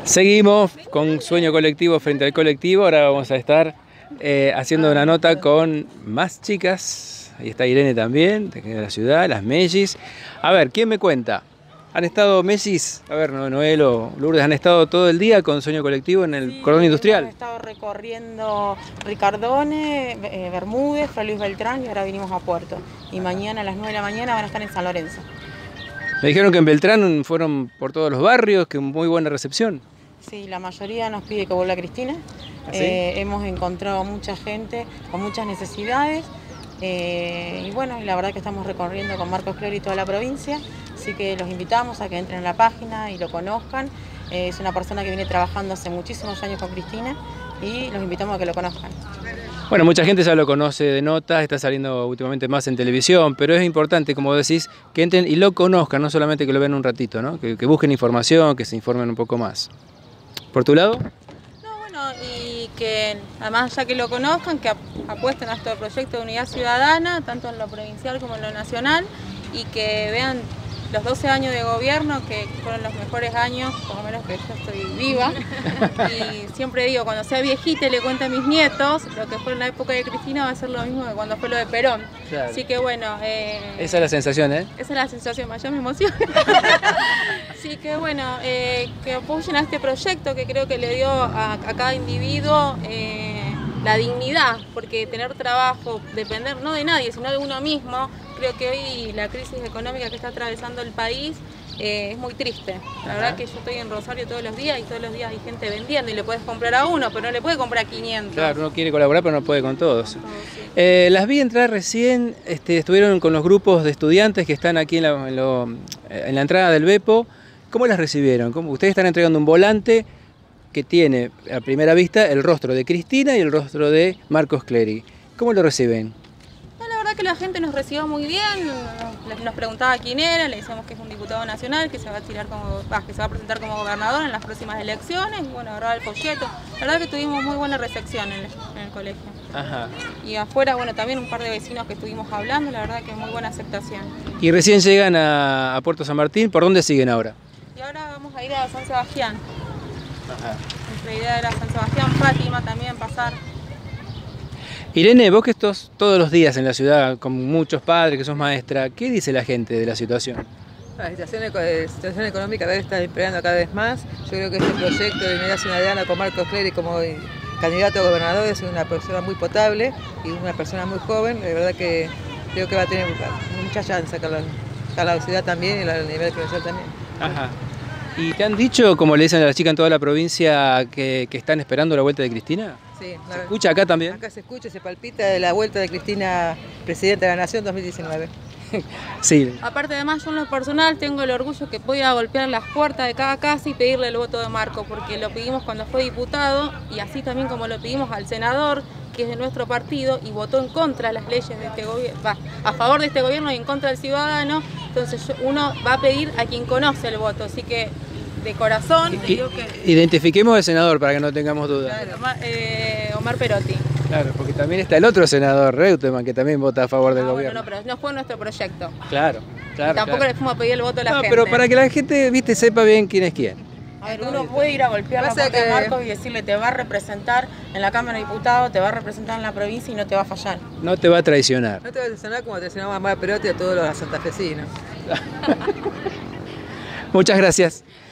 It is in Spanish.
Seguimos con Sueño Colectivo frente al colectivo. Ahora vamos a estar haciendo una nota con más chicas. Ahí está Irene también, de la ciudad, las Mellis. A ver, ¿quién me cuenta? ¿Han estado Mellis? A ver, Noel o Lourdes, ¿han estado todo el día con Sueño Colectivo en el cordón industrial? Hemos estado recorriendo Ricardone, Bermúdez, Fray Luis Beltrán y ahora vinimos a Puerto. Y mañana a las 9 de la mañana van a estar en San Lorenzo. Me dijeron que en Beltrán fueron por todos los barrios, que muy buena recepción. Sí, la mayoría nos pide que vuelva Cristina. ¿Sí? Hemos encontrado mucha gente con muchas necesidades. Y bueno, la verdad que estamos recorriendo con Marcos Clery toda la provincia. Así que los invitamos a que entren en la página y lo conozcan. Es una persona que viene trabajando hace muchísimos años con Cristina y los invitamos a que lo conozcan. Bueno, mucha gente ya lo conoce de notas, está saliendo últimamente más en televisión, pero es importante, como decís, que entren y lo conozcan, no solamente que lo vean un ratito, ¿no? Que busquen información, que se informen un poco más. ¿Por tu lado? No, bueno, y que además ya que lo conozcan, que apuesten a este proyecto de unidad ciudadana, tanto en lo provincial como en lo nacional, y que vean los 12 años de gobierno, que fueron los mejores años, por lo menos que yo estoy viva. Y siempre digo, cuando sea viejita y le cuente a mis nietos, lo que fue en la época de Cristina va a ser lo mismo que cuando fue lo de Perón. Claro. Así que bueno... esa es la sensación, ¿eh? Esa es la sensación, ya me emociona. Así que bueno, que apoyen a este proyecto que creo que le dio a cada individuo la dignidad, porque tener trabajo, depender no de nadie, sino de uno mismo. Creo que hoy la crisis económica que está atravesando el país es muy triste. La verdad que yo estoy en Rosario todos los días y todos los días hay gente vendiendo y le puedes comprar a uno, pero no le puedes comprar a 500. Claro, uno quiere colaborar pero no puede con todos. Sí. Las vi entrar recién, estuvieron con los grupos de estudiantes que están aquí en la entrada del Bepo. ¿Cómo las recibieron? Ustedes están entregando un volante que tiene a primera vista el rostro de Cristina y el rostro de Marcos Clery. ¿Cómo lo reciben? La verdad que la gente nos recibió muy bien, nos preguntaba quién era, le decíamos que es un diputado nacional, que se va a presentar como gobernador en las próximas elecciones, y bueno, agarraba el folleto. La verdad que tuvimos muy buena recepción en el colegio. Ajá. Y afuera, bueno, también un par de vecinos que estuvimos hablando, la verdad que muy buena aceptación. Y recién llegan a Puerto San Martín, ¿por dónde siguen ahora? Y ahora vamos a ir a San Sebastián. Ajá. Nuestra idea era San Sebastián, Fátima también pasar. Irene, vos que estás todos los días en la ciudad con muchos padres, que sos maestra, ¿qué dice la gente de la situación? La situación económica cada vez está empeorando cada vez más. Yo creo que este proyecto de unidad ciudadana con Marcos Clery como candidato a gobernador es una persona muy potable y una persona muy joven. De verdad que creo que va a tener mucha chance acá la ciudad también y a nivel provincial también. Ajá. ¿Y te han dicho, como le dicen a las chicas en toda la provincia, que están esperando la vuelta de Cristina? Sí, ¿Se escucha acá también? Acá se escucha, se palpita de la vuelta de Cristina, Presidenta de la Nación 2019. Sí. Aparte, además, yo en lo personal tengo el orgullo que voy a golpear las puertas de cada casa y pedirle el voto de Marco, porque lo pedimos cuando fue diputado y así también como lo pedimos al senador, que es de nuestro partido y votó en contra de las leyes de este gobierno, a favor de este gobierno y en contra del ciudadano. Entonces uno va a pedir a quien conoce el voto, así que de corazón le digo que... Identifiquemos al senador para que no tengamos dudas. Claro, Omar Perotti. Claro, porque también está el otro senador, Reutemann, que también vota a favor del gobierno. Bueno, no, pero no fue nuestro proyecto. Claro, claro. Y tampoco le fuimos a pedir el voto a la gente. Pero para que la gente, viste, sepa bien quién es quién. A ver, uno puede ir a golpear la puerta de Marcos y decirle te va a representar en la Cámara de Diputados, te va a representar en la provincia y no te va a fallar. No te va a traicionar. No te va a traicionar como traicionamos a Omar Perotti y a todos los santafesinos. Muchas gracias.